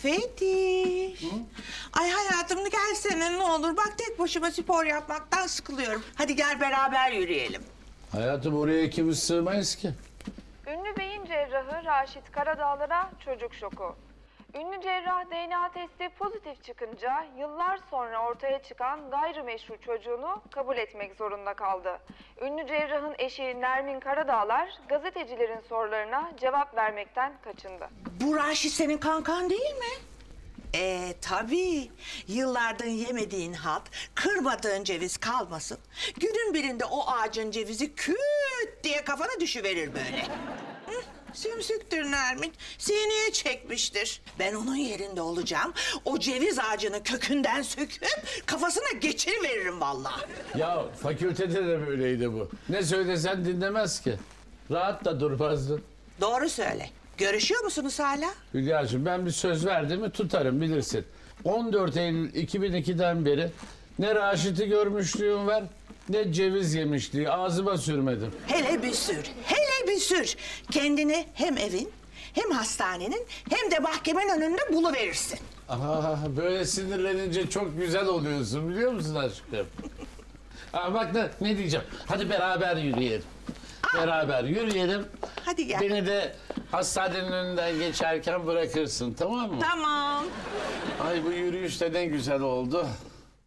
Fethi. Ay hayatım gelsene ne olur. Bak tek başıma spor yapmaktan sıkılıyorum. Hadi gel beraber yürüyelim. Hayatım oraya ikimiz sığmayız ki. Ünlü beyin cerrahı Raşit Karadağlar'a çocuk şoku. Ünlü cerrah DNA testi pozitif çıkınca yıllar sonra ortaya çıkan gayrimeşru çocuğunu kabul etmek zorunda kaldı. Ünlü cerrahın eşi Nermin Karadağlar gazetecilerin sorularına cevap vermekten kaçındı. Bu Raşit senin kankan değil mi? Tabii. Yıllardır yemediğin halt, kırmadığın ceviz kalmasın. Günün birinde o ağacın cevizi küt diye kafana düşüverir böyle. Sümsüktür Nermin. Sineye çekmiştir. Ben onun yerinde olacağım. O ceviz ağacını kökünden söküp kafasına geçiriveririm vallahi. Ya fakültede de böyleydi bu. Ne söylesen dinlemez ki. Rahat da durmazdın. Doğru söyle. Görüşüyor musunuz hala? Hülya'cığım ben bir söz verdim mi tutarım bilirsin. 14 Eylül 2002'den beri ne Raşit'i görmüşlüğüm var ne ceviz yemişliği ağzıma sürmedim. Hele bir sür, hele bir sür. Kendini hem evin, hem hastanenin, hem de mahkemenin önünde buluverirsin. Aha, böyle sinirlenince çok güzel oluyorsun biliyor musun aşkım? Aa, bak ne diyeceğim. Hadi beraber yürüyelim. Beraber yürüyelim. Hadi gel. Beni de hastanenin önünden geçerken bırakırsın tamam mı? Tamam. Ay bu yürüyüş de ne güzel oldu.